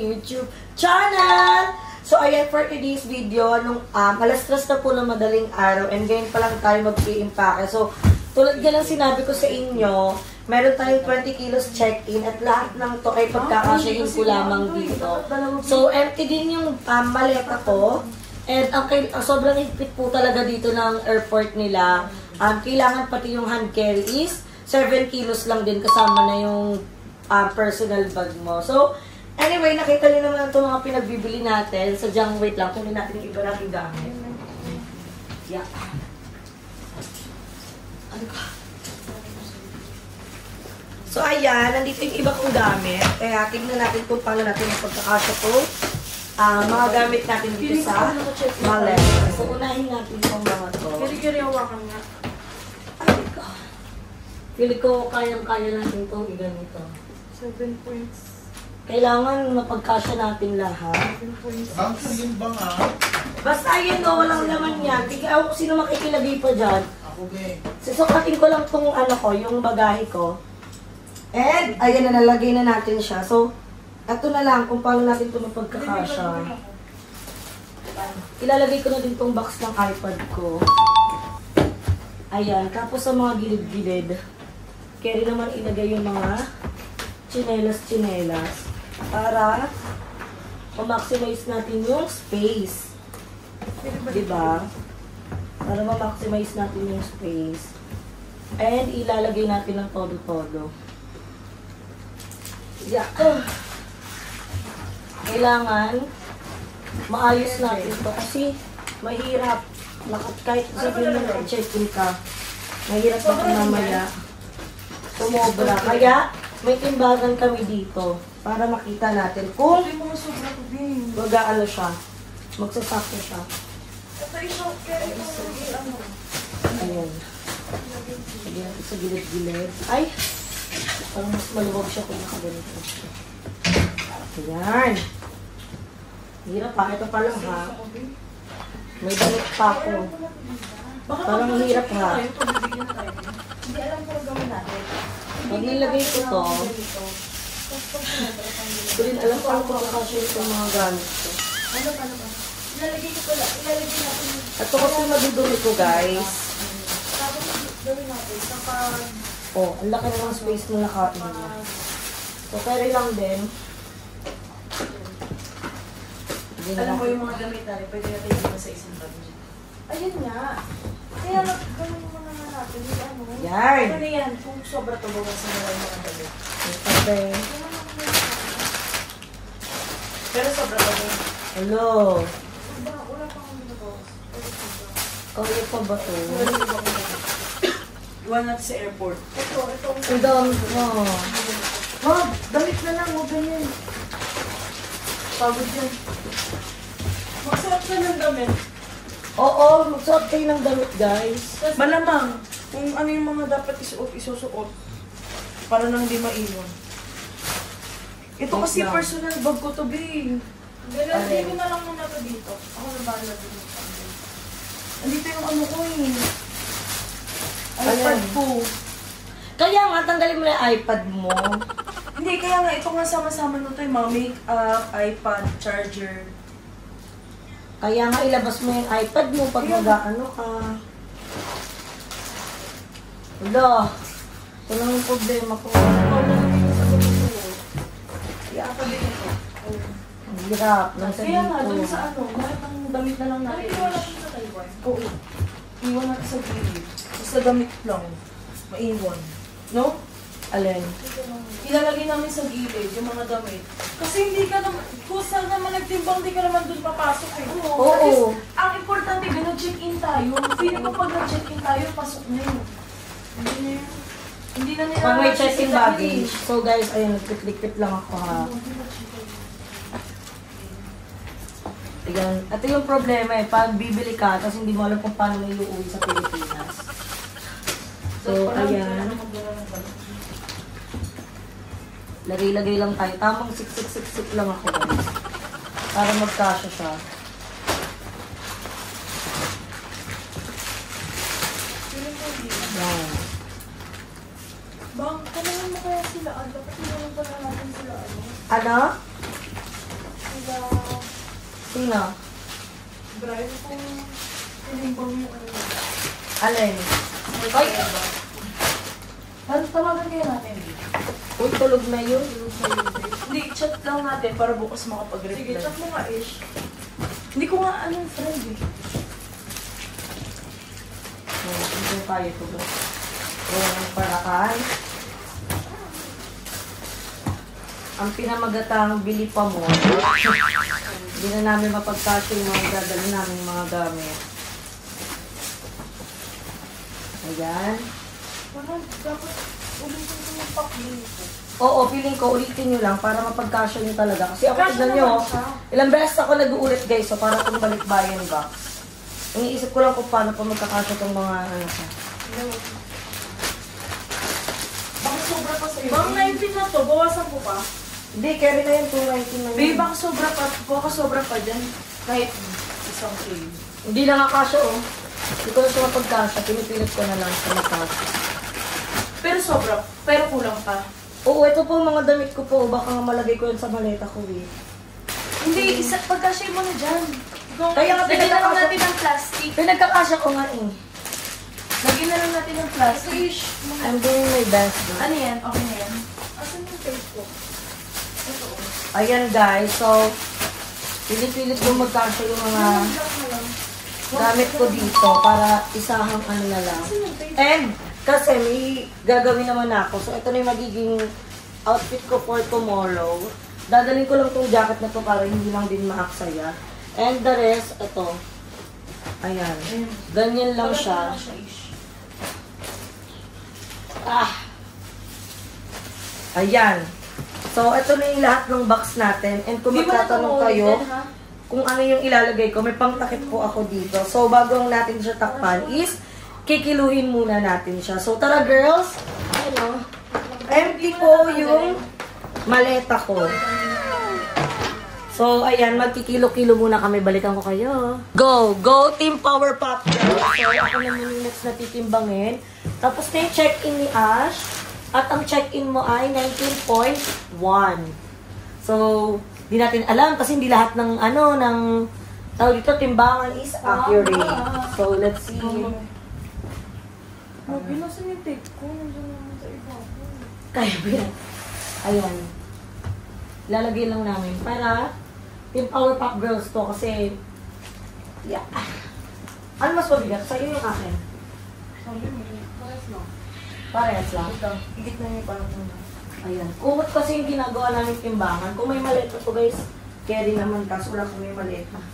YouTube channel! So, ayan for today's video. Alas 3 na po ng madaling araw and ngayon pa lang tayo mag-i-impake. So, tulad nga lang sinabi ko sa inyo, meron tayong 20 kilos check-in at lahat ng to ay pagkakasyahin ko lamang dito. So, empty din yung maleta ko. And sobrang higpit po talaga dito ng airport nila. Kailangan pati yung hand carry is 7 kilos lang din kasama na yung personal bag mo. So, anyway, nakita niyo naman itong mga pinagbibili natin. Sadyang wait lang, kunin natin yung iba natin gamit. Yeah. Ano ka? So, ayan, nandito yung iba kong gamit. Kaya, tignan natin kung paano natin yung pagkakasya po. Mga gamit natin dito sa mallet. So, unahin natin itong mga to. Kiri-kiri hawakan nga. Ay, God. Pili ko kayang-kaya natin itong iganito. 7 points. Kailangan mapagkasya natin lahat. 7 points. Ang sayin ba nga? Basta yan o, walang laman yan. Tignan ako sino makikilagay pa dyan. Ako ba? Susukatin ko lang itong yung bagahe ko. And, ayan na, nalagay na natin siya. So, ito na lang kung paano natin ito mapagkakasya. Ilalagay ko na din itong box ng iPad ko. Ayan, tapos sa mga gilid-gilid. Carry naman ilagay yung mga chinelas para ma-maximize natin yung space. Diba? Para ma-maximize natin yung space. And ilalagay natin ng todo-todo. Yeah. Kailangan maayos natin ito kasi mahirap. Kahit sabihin mo na check-in ka, mahirap na mamaya tumobra. Kaya may timbagan kami dito para makita natin kung mag-aano siya, magsasakto siya. Ayan. Lagyan natin sa gilid-gilid. Ay! Parang mas maluwag siya kung nakaganito. Ayan. Hirap pa. Ito pa lang ha. May damit pa ako. Parang hirap ha. Hindi alam ko gawin natin. Pag nilagay ko to, hindi rin alam ko kung kakasya itong mga gamit ko. Ano ba? Ilalagay ko pala. Ilalagay natin. Ito kasi madudumi ko guys. Tapos gawin natin. Kapag... Oh, ang laki na ng space na nakain niya. So, carry lang din. Alam mo yung mga gamit natin, pwede natin yung sa isang bag. Ayun nga. Kaya gano'n mo na natin. Ano? Yan. Ano yan? Kung sobra to, bawasan na lang yung mga gamit. Okay. Pero sobra to. Hello. Wala pa kong binabawas. Kaya pa ba ito? Iwan natin sa airport. Ito. Ang dami mo. Wag! Damit na lang, huwag ganyan. Pagod yan. Magsuot ka ng damit. Oo, magsuot kayo ng damit, guys. Malamang, kung ano yung mga dapat isusuot para nang hindi maiwan. Ito Wait kasi lang. personal bag ko to, be. Lalagay ko na lang muna to dito. Ako na bahala dito. Andito yung ano ko eh. iPad Ayan. ko. Kaya nga, tanggalin mo na yung iPad mo. Hindi, kaya nga ito nga sama-sama nito yung mga make-up, iPad, charger. Kaya nga, ilabas mo yung iPad mo pag mag-ano ka. Wala. Ito lang yung problema ko. Ikaw na lang ito sa gusto ko. Iapa din ito. Ang hirap. Nasa Kaya nga, dito. dun sa ano, bakit ang damit na lang natin? Iwan natin sa Taiwan. Oo. Iwan natin sa gilid. Basta damit lang. Maiwan. No? Alin? Ilalagay namin sa gilid yung mga damit. Kasi hindi ka naman, kung saan naman nagtimbang, hindi ka naman dun papasok eh. Oo. At least, ang importante, nag-check-in tayo. Feeling ko pag nag-check-in tayo, pasok na yun. Hindi na nila... Pag may check-in baggage. So guys, ayun, nagtitlik-tip lang ako ha. Ayan. Ito yung problema eh. Pag bibili ka, tapos hindi mo alam kung paano na iuwi sa Pilipinas. So, ayan. Lagay-lagay lang tayo. Tamang siksik-siksik lang ako guys. Para magkasya siya. Ayan. Bang, kailangan mo kaya sila, dapat tinanong pa na natin sila, ano? Ano? Sino? Brian kung tinimbang mo ano. Alin? Ay! Tawagan kayo natin. Uy, tulog na yun. Hindi, chat lang natin para bukas makapag-reply. Sige, chat mo nga, Ish. Hindi ko nga friend eh. Hindi tayo tulog. Walang paraan. Ang pinamagatang bili pa mo. Hindi na namin mapagkasya yung mga dadali namin mga gamit. Ayan. Parang dapat ulitin ko yung pakling ko. Oo, feeling ko ulitin nyo lang para mapagkasya nyo talaga. Kasi ako, Kasya tignan nyo, naman siya. ilang beses ako nag-uulit guys, so para kung balikbayan box. Iniisip ko lang kung paano pa magkakasya itong mga ano siya. Baka sobra pa sa'yo. Bang 19 na to, bawasan ko pa. Hindi, carry na yun, 219 na yun. Babe, baka sobra pa dyan. Kahit isang kilo. Hindi lang akasya oh. Hindi ko na siya mapagkasya, pinipilit ko na lang sa magkasya. Pero sobra, pero kulang pa. Oo, ito po mga damit ko po, baka nga malagay ko yun sa maleta ko eh. Hindi, pagkasya mo na dyan. Kaya nga lagyan na lang pinagkakasya- natin ng plastic. Pinagkakasya ko nga eh. Lagyan na lang natin ng plastic. I'm doing my best bro. Ano yan? Okay na yan? Asan yung Facebook? Ito o. Ayan guys, so pilit-pilit ko magkasya yung mga gamit ko dito para isahang ano na lang. And kasi may gagawin naman ako. So ito na yung magiging outfit ko for tomorrow. Dadalhin ko lang tong jacket na to para hindi lang din maaksaya. And the rest, ito. Ayan. Ganyan lang siya. Ayan. So, ito na yung lahat ng box natin. And kung magtatanong kayo kung ano yung ilalagay ko, may pangtakip po ako dito. So, bago natin siya takpan is, kikiluhin muna natin siya. So, tara girls. Ano? Empty ko yung maleta ko. So, ayan, magkikilo-kilo muna kami. Balikan ko kayo. Go! Go Team Power Pop girls! So, ako naman yung next na titimbangin. Tapos na yung check-in ni Ash. At ang check-in mo ay 19.1. So, di natin alam kasi hindi lahat ng tawag dito, timbangan is accurate. So, let's see. Binasan yung tape ko. Nandiyan naman sa iba. Kaya ba yan? Ayan. Lalagay lang namin para Team Power Pop Girls to kasi ano mas mabigat? Sa'yo yung akin. Sabi mo, pares lang. Parehas lang. Ito, higit na yung parang muna. Ayan. Kumot kasi yung ginagawa namin timbangan. Kung may maliit na to guys, carry naman. Kaso wala kung may maliit na.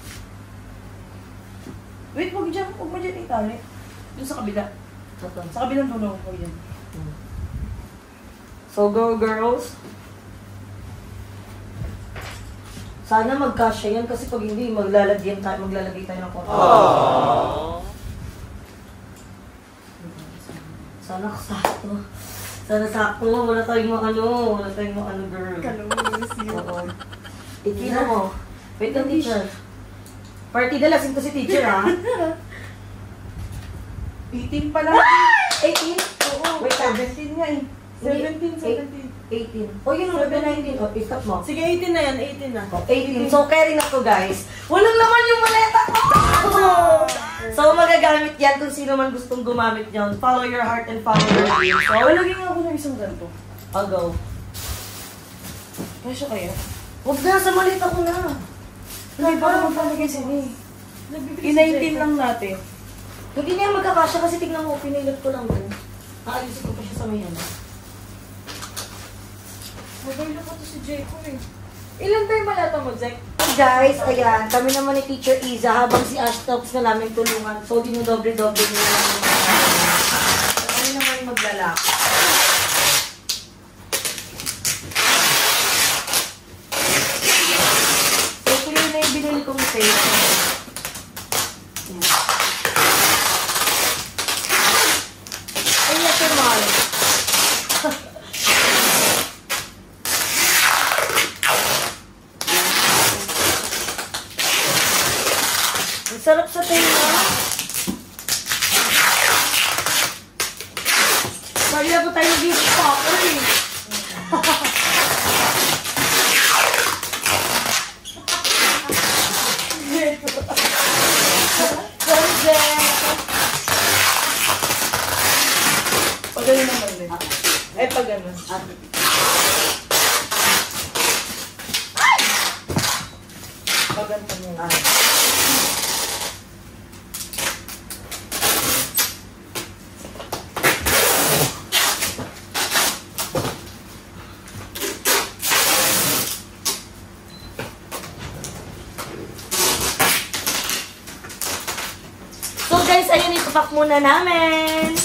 Wait, huwag mo dyan itali. Doon sa kabila. Sa kabilang dulo ko yan. So go girls. Sana magkasya yan kasi pag hindi maglalagay tayo ng konti. Sana sakto. Sana sakto. Wala tayong mga girl. Oo. Ikino mo. Wait lang teacher. Partida lasing ko si teacher ha. 18 pa lang. 18? Oo. Wait lang. 17 nga eh. 17. 18. O yun ang 19. O, pick up mo. Sige, 18 na yan. 18 na. 18. So, carry na to guys. Walang laman yung maleta ko! So, magagamit yan kung sino man gustong gumamit yun. Follow your heart and follow your dreams. So, Lagyan nga ako ng isang ganito. I'll go. Kasya kaya? Huwag na, sa maleta ko na. Hindi pa naman palagay sila eh. I-19 lang natin. Hindi na yan magkakasya kasi tignan mo, pinilot ko lang doon. Aayusin ko pa siya sa may ano. Mabay na ko to si Jeko eh. Ilan tayo malata mo, Zek? Guys, ayan, kami naman ni Teacher Iza habang si Ash tapos na namin tulungan. So, dinodobre-dobre nila namin. So, kami naman maglalak. So, clear na yung binili kong tape. Ay, yes, sir, mahal. Ang sarap sa tenga. Pwede na po tayo mag-gift popper eh. Ay, pag ano. Pag ganito mo. So guys, ayun, itupak muna namin.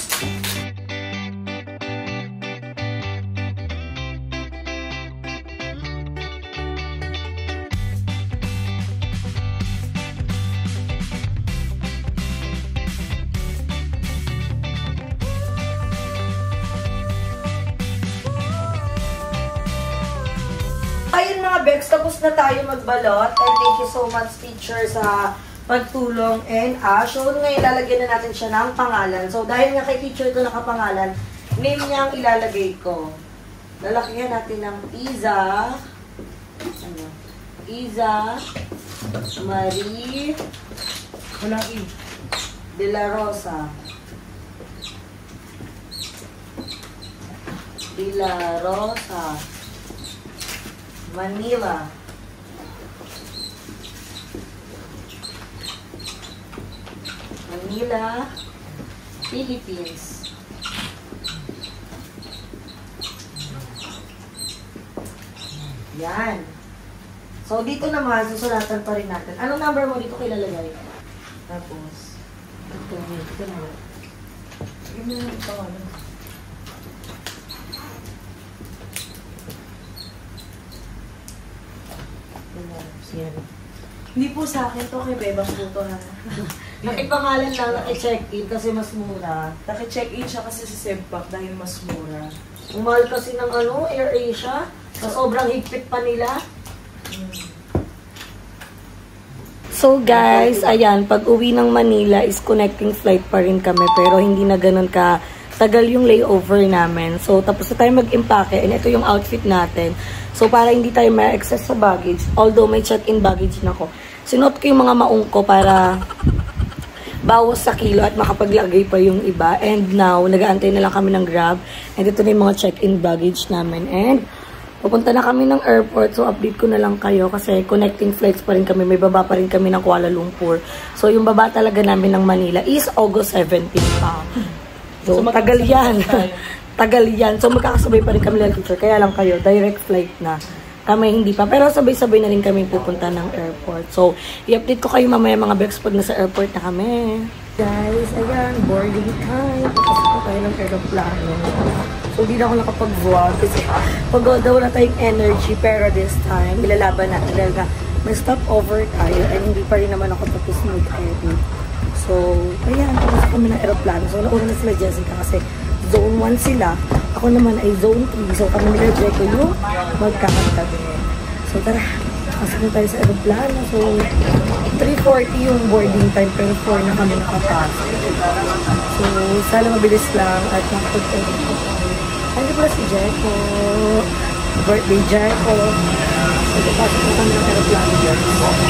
Ayun mga Bex, tapos na tayo magbalot. And thank you so much, teacher, sa pagtulong. And so ngayon lalagyan na natin siya ng pangalan. So dahil nga kay teacher ito nakapangalan, name niya ang ilalagay ko. Lalagyan natin ng Iza. Ano? Iza Marie Walang E. De la Rosa. De la Rosa. Manila. Manila, Philippines. Yan. So, dito naman, susulatan pa rin natin. Anong number mo dito kilalagay? Tapos, ito na. Sige mo yung pangalan. Yan. Hindi po sa akin to, kay Bebang po to, ha? Nakipangalan lang, naki-check-in kasi mas mura. Naki-check-in siya kasi sa Sebpak dahil mas mura. Ang mahal kasi ng Air Asia. Sa sobrang higpit pa nila. So guys, ayan, pag uwi ng Manila is connecting flight pa rin kami. Pero hindi na ganun ka tagal yung layover namin. So tapos na tayo mag-impake and ito yung outfit natin. So para hindi tayo ma-excess sa baggage, although may check-in baggage na ko. Sinuot ko yung mga maong ko para bawas sa kilo at makapaglagay pa yung iba. And now, nag-aantay na lang kami ng Grab. And ito na yung mga check-in baggage namin. And pupunta na kami ng airport. So, update ko na lang kayo kasi connecting flights pa rin kami. May baba pa rin kami ng Kuala Lumpur. So, yung baba talaga namin ng Manila is August 17 pa. So tagal yan. Tagal yan. So, magkakasabay pa rin kami lang, teacher. Kaya lang kayo, direct flight na. Kami hindi pa. Pero sabay-sabay na rin kami pupunta ng airport. So, i-update ko kayo mamaya mga Bex pag nasa airport na kami. Guys, ayan, boarding time. Tapos po tayo ng aeroplano. So, hindi na ako nakapag-vlog kasi pagod daw na tayong energy. Pero this time, ilalaban natin dahil na may stopover tayo and hindi pa rin naman ako tapos mag-edit. So, ayan, tapos kami ng aeroplano. So, nauna na sila Jessica kasi Zone 1 sila. Ako naman ay Zone 3. So, kami nila Jeko yung magkakatabi. So, tara. Pasok na tayo sa aeroplano. So, 3:40 yung boarding time. Pero 4 na kami nakapasok. So, sana mabilis lang at makapag-edit ko. Ano pala si Jeko? Birthday Jeko. So, pasok na kami ng aeroplano dyan.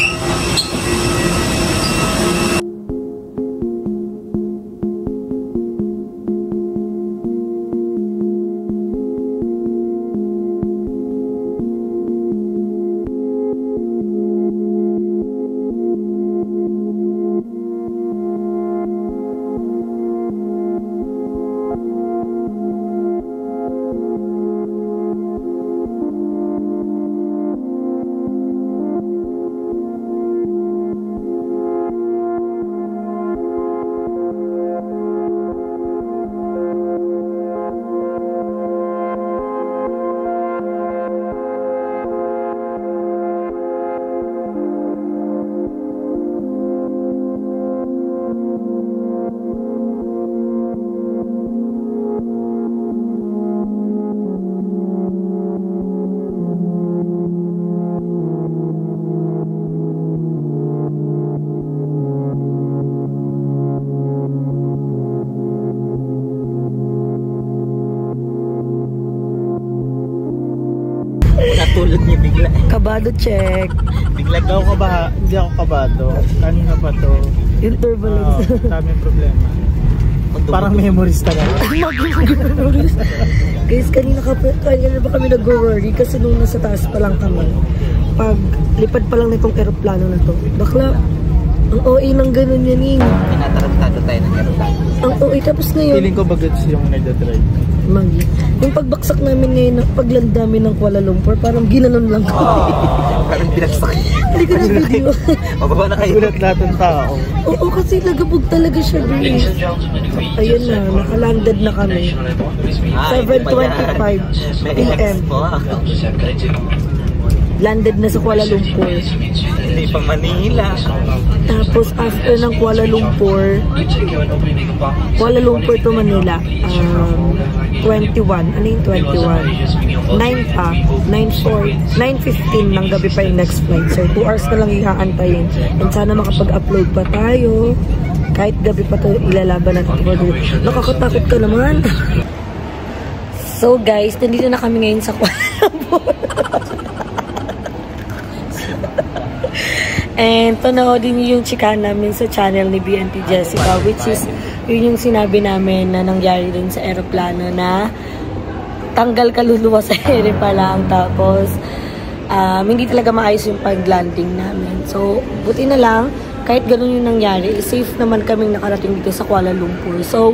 Natulog niya bigla. Kabado check. Bigla daw ka ba? Hindi ako kabado. Kanina pa to. Yung turbulence. Dami problema. Parang memories talaga. Memories. Guys, kanina ba kami nag-worry kasi nung nasa taas pa lang kami. Pag lipad pa lang nitong aeroplano na to, bakla, ang OA ng ganun yan eh. Tinatarantado tayo ng aeroplano. Ang OA, tapos ngayon, Feeling ko bagets yung nagdadrive. Magi. Yung pagbaksak namin ngayon, pagland namin ng Kuala Lumpur, parang ginanon lang kami. Parang pinagsak. Hindi ko na video. Mababa na kayo. Gulat lahat ng tao. Oo, kasi nagabog talaga siya, guys. Ayun na, nakalanded na kami. 7:25 PM. Landed na sa Kuala Lumpur. Hindi pa Manila. Tapos after ng Kuala Lumpur to Manila, 21. Ano yung 21? 9 pa. 9:15 ng gabi pa yung next flight. So 2 hours na lang ihaantayin. And sana makapag-upload pa tayo. Kahit gabi pa to ilalaban natin. Nakakatakot ka naman. So guys, nandito na kami ngayon sa Kuala Lumpur. And panoodin niyo yung chika namin sa channel ni BNT Jessica, which is yun yung sinabi namin na nangyari din sa aeroplano na tanggal kaluluwa sa ere pa lang. Tapos hindi talaga maayos yung pag-landing namin. So buti na lang, kahit ganun yung nangyari, safe naman kaming nakarating dito sa Kuala Lumpur. So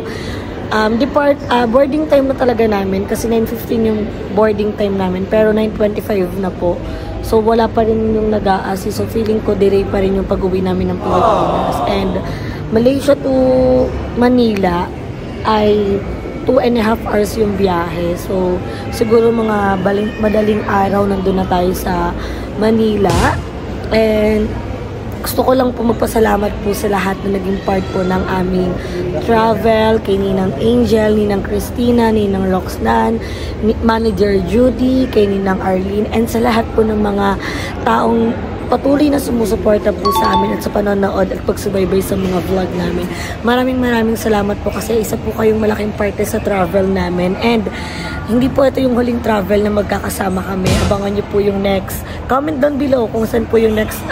boarding time na talaga namin kasi 9:15 yung boarding time namin, pero 9:25 na po. So wala pa rin yung nag-a-assist. So feeling ko delay pa rin yung pag-uwi namin ng Pilipinas. And Malaysia to Manila ay 2.5 hours yung biyahe. So siguro mga madaling araw nandun na tayo sa Manila. And gusto ko lang po magpasalamat po sa lahat na naging part po ng aming travel, kay Ninang Angel, Ninang Christina, Ninang Roxanne, Manager Judy, kay Ninang Arlene, and sa lahat po ng mga taong patuloy na sumusuporta po sa amin at sa panonood at pagsubaybay sa mga vlog namin. Maraming salamat po kasi isa po kayong malaking parte sa travel namin. And hindi po ito yung huling travel na magkakasama kami. Abangan nyo po yung next. Comment down below kung saan po yung next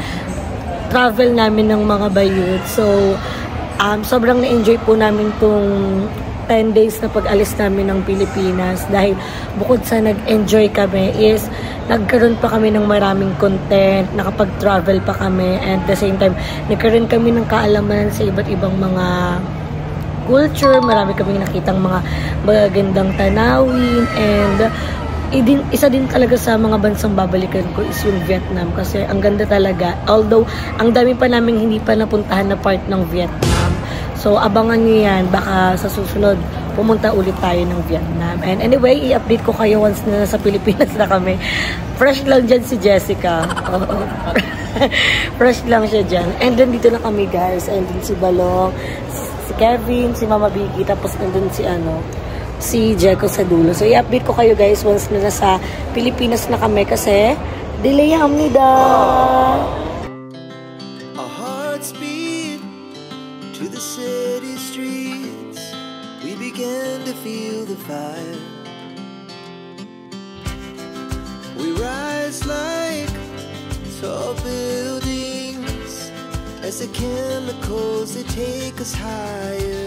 travel namin ng mga bayot. So, sobrang na-enjoy po namin tong 10 days na pag-alis namin ng Pilipinas dahil bukod sa nag-enjoy kami is nagkaroon pa kami ng maraming content, nakapag-travel pa kami, and at the same time, nagkaroon kami ng kaalaman sa iba't ibang mga culture, marami kaming nakitang mga magagandang tanawin, and isa din talaga sa mga bansang babalikan ko is yung Vietnam kasi ang ganda talaga. Although, ang dami pa namin hindi pa napuntahan na part ng Vietnam. So, abangan nyo yan. Baka sa susunod, pumunta ulit tayo ng Vietnam. And anyway, i-update ko kayo once na nasa Pilipinas na kami. Fresh lang dyan si Jessica. Fresh lang siya dyan. And then dito na kami, guys. And then si Balong, si Kevin, si Mama Vicky, tapos nandun si Jeko sa dulo. So, i-update ko kayo guys once na nasa Pilipinas na kami kasi delay hamnida. Our hearts beat to the city streets. We began to feel the fire. We rise like tall buildings as the chemicals they take us higher.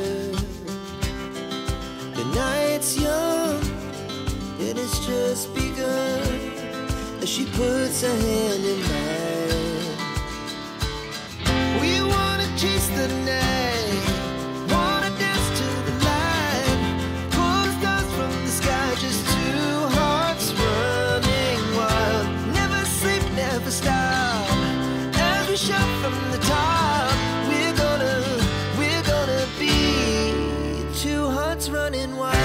The night's young, and it's just begun as she puts her hand in mine. We wanna chase the night, wanna dance to the light, pull stars from the sky, just two hearts running wild. Never sleep, never stop, as we shout from the top. We're gonna be two hearts running wild.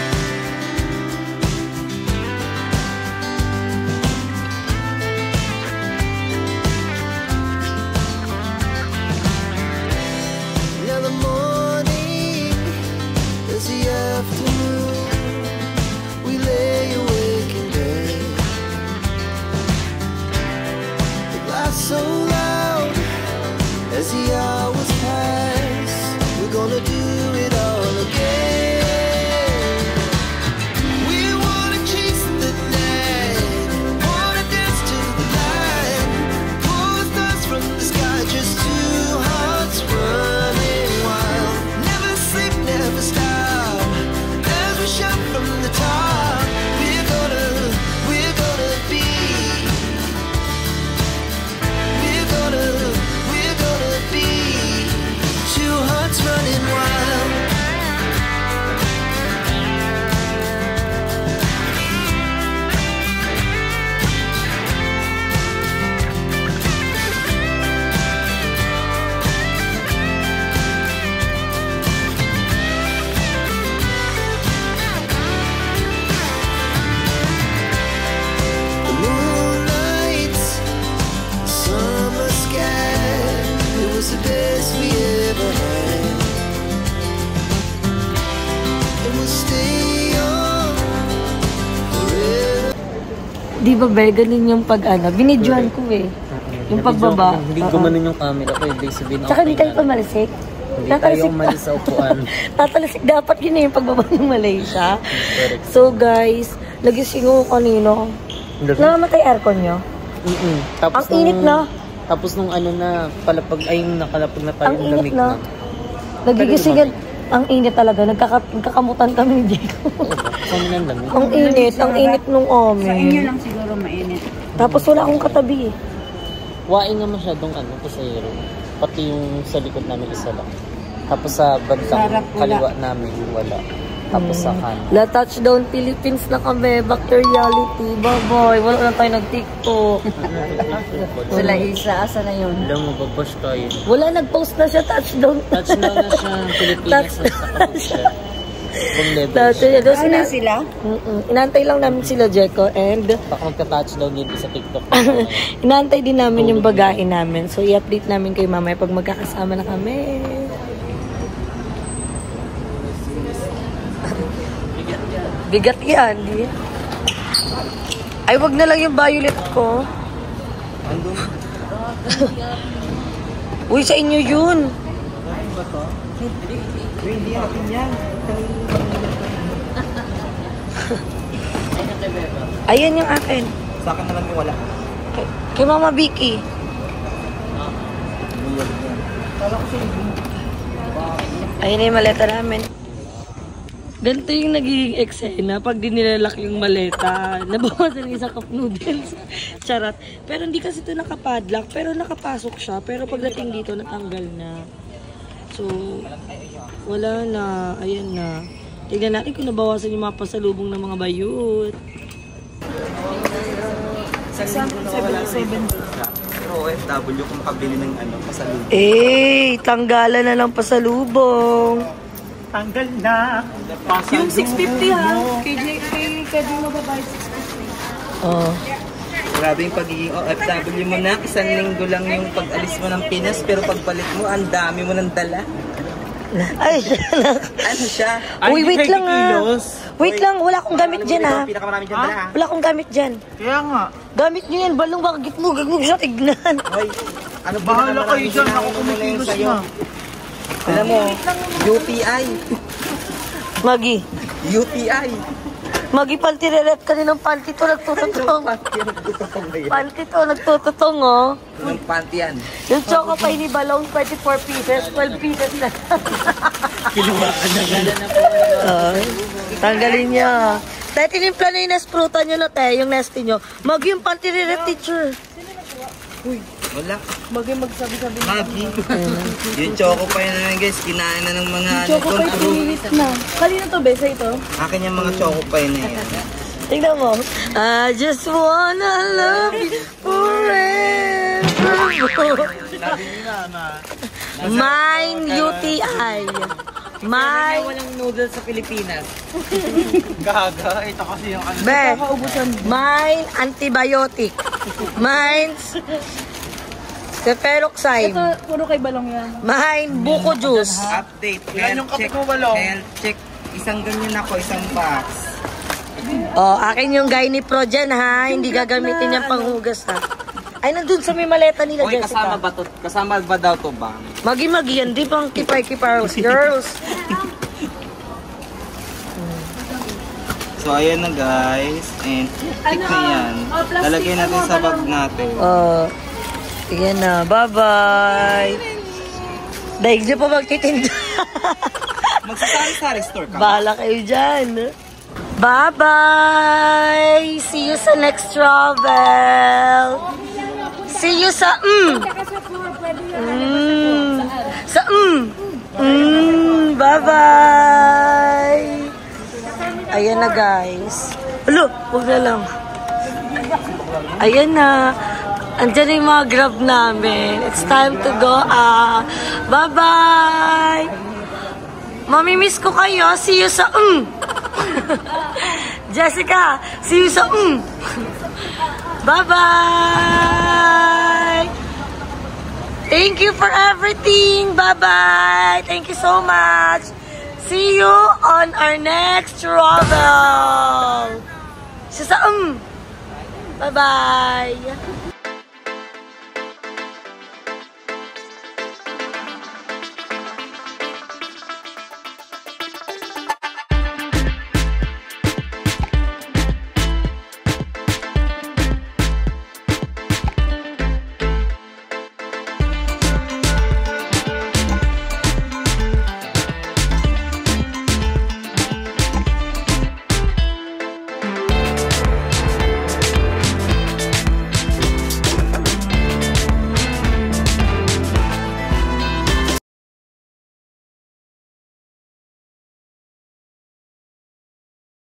Now the morning is the afternoon. We lay awake in bed. The glass so loud as the hours pass. We're gonna do it all again. We wanna chase the night, wanna dance to the light, pull the stars from the sky, just two hearts running wild. Never sleep, Di ba, Be? Ganun yung pag ano. Binidyohan ko eh. Yung pagbaba. Hindi gumanon yung camera ko. Hindi sabihin Tsaka hindi tayo pamalisik. Hindi tayo umalis sa upuan. Tatalisik dapat yun eh, yung pagbaba ng Malaysia. So guys, nagising ko kanino. Nakamatay aircon nyo? Tapos Ang init na. Tapos nung ano na, palapag, ay nakalapag na tayo Ang yung init lamig na. na. Nagigisingan. Ang init talaga. Nagkakamutan kami ni Diego. Kami ng lamig. Ang init nung ome. Sa inyo lang siguro mainit. Tapos wala akong katabi eh. Wain nga masyadong ano, pasayro. Pati yung sa likod namin isa lang. Tapos sa bandang kaliwa namin, wala. Tapos sa kanan. La Touchdown Philippines na kami. Back to reality. Bye-bye. Wala na tayo nag-TikTok. Sila isa, asa na yun? Alam mo, pag-push tayo. Wala, nag-post na siya. Touchdown. Touchdown na siya, Pilipinas. Kung level Touchdown. siya. Ano sila? Inantay lang namin sila, Jeko. And Baka magka-touchdown din sa TikTok. inantay din namin yung bagahe namin. So, i-update namin kay mamaya pag magkakasama na kami. Bigat yan, di? Ay, wag na lang yung violet ko. Uy, sa inyo yun. Hindi akin yan. Ayan yung akin. Sa akin na lang yung wala. Kay Mama Vicky. Ayan na yung maleta namin. Ganito yung nagiging eksena pag di nilalak yung maleta. Nabawasan ng isang cup noodles. Charot. Pero hindi kasi ito nakapadlock. Pero nakapasok siya. Pero pagdating dito, natanggal na. So, wala na. Ayan na. Tignan natin kung nabawasan yung mga pasalubong ng mga bayot. 7. Pero OFW kung makabili ng ano, pasalubong. Eh, tanggalan na ng pasalubong. Tanggal na. Yung 650 ha? Kay Kevin mababayad 650. Oh. Grabe yung pagiging OFW mo na. Isang linggo lang yung pag-alis mo ng Pinas, pero pagbalik mo, ang dami mo ng dala. Ay, Ano siya? uy, wait lang Wait lang, wala akong gamit dyan ha. Pinakamarami dyan dala. Wala akong gamit dyan. Kaya nga. Gamit nyo yan, balong bakit mo siya tignan. Hoy, ano bahala kayo dyan? Ako kumikilos na. Alam mo, UTI. Magi. UTI. Magi, paltireret ka rin ng panty to, nagtututong. Panty to, nagtututong oh. Anong panty yan? Yung choco pie ni Balong, 24 pieces, 12 pieces na. Kiluwa ka na gala na po. Tanggalin niya. Tayo tinimpla na yung nesprutan nyo na tayo, yung nesty nyo. Magi yung paltireret teacher. Uy, wala. Bagay magsabi-sabi. Magi. Yung choco pa yun guys, kinain na ng mga Choco pa pinilit na. Kanina to, Besa ito? Akin yung mga choco pa yun yan. Tingnan mo. I just wanna love you forever. Mine UTI. Mine. Walang noodles sa Pilipinas. Gaga, ito kasi yung ano. Be, mine antibiotic. Mine's ceferoxime. Ito, puro kay Balong yan. Mine buko juice. Update. Ilan yung kape mo, Balong? Health check. Isang ganyan ako, isang box. Oh, akin yung gynae pro dyan ha. Hindi gagamitin yung panghugas ha. Ay, nandun sa may maleta nila, Okay, Jessica. kasama ba to? Kasama ba daw to ba? Magi-magi yan. Di pang kipay-kiparos. Girls. So, ayan na guys. And, stick na yan. Lalagay natin sa bag natin. Yan na. Bye-bye. Daig niyo pa magtitinda. Magsasari-sari store ka. Bahala kayo dyan. Bye-bye. See you sa next travel. See you sa Sa Bye-bye. Ayan na guys. Alo, huwag na lang. Ayan na. Andiyan yung mga grab namin. It's time to go out. Bye-bye. Mamimiss ko kayo. See you sa Jessica, see you sa Bye-bye. Thank you for everything. Bye-bye. Thank you so much. See you on our next travel. Siya sa Bye-bye!